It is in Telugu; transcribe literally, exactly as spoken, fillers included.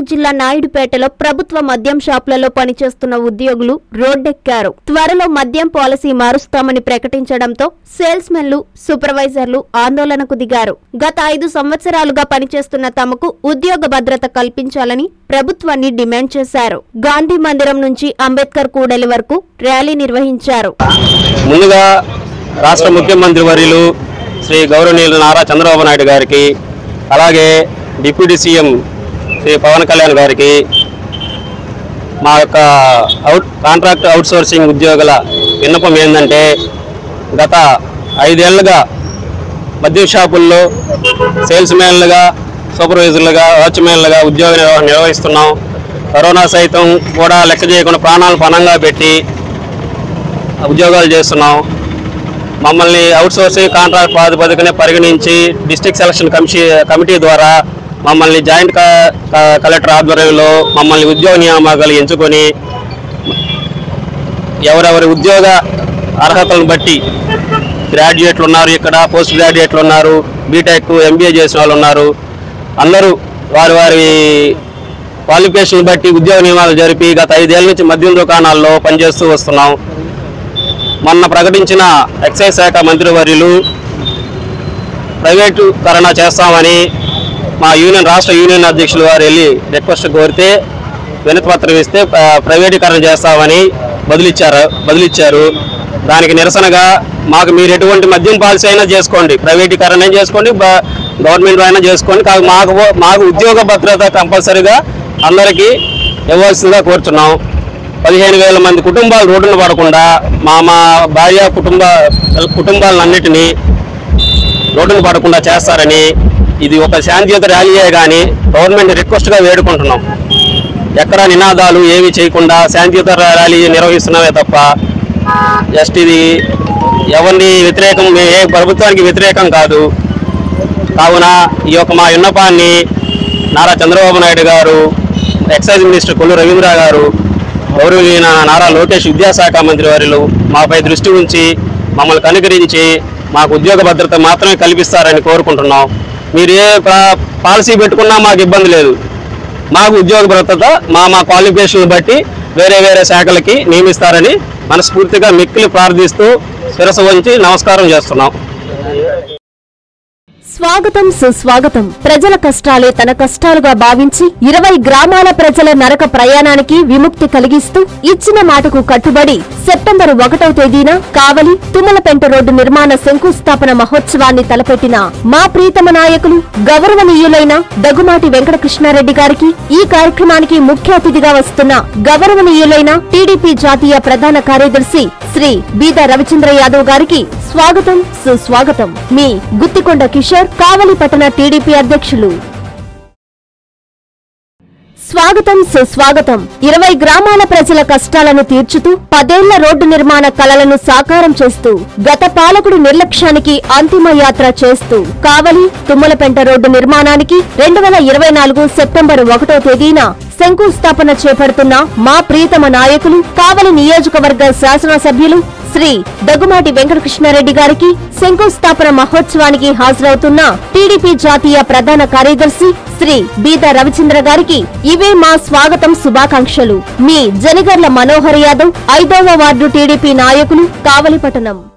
జిల్లా నాయుడుపేటలో ప్రభుత్వ మద్యం షాపులలో పనిచేస్తున్న ఉద్యోగులు రోడ్డెక్కారు. త్వరలో మద్యం పాలసీ మారుస్తామని ప్రకటించడంతో సేల్స్ మెన్లు, సూపర్వైజర్లు ఆందోళనకు దిగారు. గత ఐదు సంవత్సరాలుగా పనిచేస్తున్న తమకు ఉద్యోగ భద్రత కల్పించాలని ప్రభుత్వాన్ని డిమాండ్ చేశారు. గాంధీ మందిరం నుంచి అంబేద్కర్ కూడలి వరకు ర్యాలీ నిర్వహించారు. ముందుగా రాష్ట్ర ముఖ్యమంత్రి వర్యులు శ్రీ గౌరవనీయులు నారా చంద్రబాబు నాయుడు గారికి, అలాగే డిప్యూటీ సీఎం శ్రీ పవన్ కళ్యాణ్ గారికి మా యొక్క అవుట్ కాంట్రాక్ట్ అవుట్సోర్సింగ్ ఉద్యోగుల విన్నపం ఏంటంటే, గత ఐదేళ్లుగా మద్యం షాపుల్లో సేల్స్ మ్యాన్లుగా, సూపర్వైజర్లుగా, వాచ్మెన్లుగా ఉద్యోగ నిర్వహణ నిర్వహిస్తున్నాం. కరోనా సైతం కూడా లెక్క చేయకుండా ప్రాణాలు పణంగా పెట్టి ఉద్యోగాలు చేస్తున్నాం. మమ్మల్ని అవుట్సోర్సింగ్ కాంట్రాక్ట్ ప్రాతిపదికనే పరిగణించి డిస్ట్రిక్ట్ సెలక్షన్ కమిటీ కమిటీ ద్వారా మమ్మల్ని జాయింట్ కలెక్టర్ ఆధ్వర్యంలో మమ్మల్ని ఉద్యోగ నియామకాలు ఎంచుకొని ఎవరెవరి ఉద్యోగ అర్హతలను బట్టి గ్రాడ్యుయేట్లు ఉన్నారు, ఇక్కడ పోస్ట్ గ్రాడ్యుయేట్లు ఉన్నారు, బీటెక్ ఎంబీఏ చేసిన వాళ్ళు ఉన్నారు. అందరూ వారి వారి క్వాలిఫికేషన్ బట్టి ఉద్యోగ నియామకాలు జరిపి గత ఐదేళ్ల నుంచి మద్యం దుకాణాల్లో పనిచేస్తూ వస్తున్నాం. మొన్న ప్రకటించిన ఎక్సైజ్ శాఖ మంత్రివర్యులు ప్రైవేటీకరణ చేస్తామని మా యూనియన్ రాష్ట్ర యూనియన్ అధ్యక్షులు వారు వెళ్ళి రిక్వెస్ట్ కోరితే వినతి పత్రం ఇస్తే ప్రైవేటీకరణ చేస్తామని బదులిచ్చారు బదులిచ్చారు దానికి నిరసనగా మాకు మీరు ఎటువంటి మద్యం పాలసీ అయినా చేసుకోండి, ప్రైవేటీకరణ చేసుకోండి, గవర్నమెంట్ అయినా చేసుకోండి, మాకు మాకు ఉద్యోగ భద్రత కంపల్సరీగా అందరికీ ఇవ్వాల్సిందిగా కోరుతున్నాం. పదిహేను వేల మంది కుటుంబాలు రోడ్డున పడకుండా మా మా భార్య కుటుంబ కుటుంబాలన్నిటినీ రోడ్డున పడకుండా చేస్తారని, ఇది ఒక శాంతియుత ర్యాలీయే కానీ గవర్నమెంట్ రిక్వెస్ట్గా వేడుకుంటున్నాం. ఎక్కడ నినాదాలు ఏమీ చేయకుండా శాంతియుత ర్యాలీ నిర్వహిస్తున్నామే తప్ప జస్ట్ ఇది ఎవరిని వ్యతిరేకం, ఏ ప్రభుత్వానికి వ్యతిరేకం కాదు. కావున ఈ యొక్క మా విన్నపాన్ని నారా చంద్రబాబు నాయుడు గారు, ఎక్సైజ్ మినిస్టర్ కొల్లు రవీంద్ర గారు, గౌరవనీయ నారా లోకేష్ విద్యాశాఖ మంత్రి వారిలు మాపై దృష్టి ఉంచి మమ్మల్ని కనుకరించి మాకు ఉద్యోగ భద్రత మాత్రమే కల్పిస్తారని కోరుకుంటున్నాం. మీరు ఏ పాలసీ పెట్టుకున్నా మాకు ఇబ్బంది లేదు. మాకు ఉద్యోగ భద్రత మా మా క్వాలిఫికేషన్ బట్టి వేరే వేరే శాఖలకి నియమిస్తారని మనస్ఫూర్తిగా మిక్కిలి ప్రార్థిస్తూ శిరస్సు వంచి నమస్కారం చేస్తున్నాం. స్వాగతం, సుస్వాగతం. ప్రజల కష్టాలే తన కష్టాలుగా భావించి ఇరవై గ్రామాల ప్రజల నరక ప్రయాణానికి విముక్తి కలిగిస్తూ ఇచ్చిన మాటకు కట్టుబడి సెప్టెంబర్ ఒకటవ తేదీన కావలి తుమ్మలపెంట రోడ్డు నిర్మాణ శంకుస్థాపన మహోత్సవాన్ని తలపెట్టిన మా ప్రీతమ నాయకులు గౌరవనీయులైన దగుమాటి వెంకటకృష్ణారెడ్డి గారికి, ఈ కార్యక్రమానికి ముఖ్య అతిథిగా వస్తున్న గౌరవనీయులైన టీడీపీ జాతీయ ప్రధాన కార్యదర్శి శ్రీ బీద రవిచంద్ర యాదవ్ గారికి స్వాగతం, సుస్వాగతం. మీ గుత్తికొండ కిషోర్, కావలి పట్టణ టీడీపీ అధ్యక్షులు. స్వాగతం, సుస్వాగతం. ఇరవై గ్రామాల ప్రజల కష్టాలను తీర్చుతూ పదేళ్ల రోడ్డు నిర్మాణ కలలను సాకారం చేస్తూ గత పాలకుడు నిర్లక్ష్యానికి అంతిమ యాత్ర చేస్తూ కావలి తుమ్మలపెంట రోడ్డు నిర్మాణానికి రెండు వేల ఇరవై నాలుగు సెప్టెంబర్ ఒకటో తేదీన శంకుస్థాపన చేపడుతున్న మా ప్రీతమ నాయకులు కావలి నియోజకవర్గ శాసనసభ్యులు శ్రీ దగుమాటి వెంకటకృష్ణారెడ్డి గారికి, శంకుస్థాపన మహోత్సవానికి హాజరవుతున్న టీడీపీ జాతీయ ప్రధాన కార్యదర్శి శ్రీ బీద రవిచంద్ర గారికి ఇవే మా స్వాగతం, శుభాకాంక్షలు. మీ జనిగర్ల మనోహర్ యాదవ్, ఐదవ వార్డు టీడీపీ నాయకులు, కావలిపట్టణం.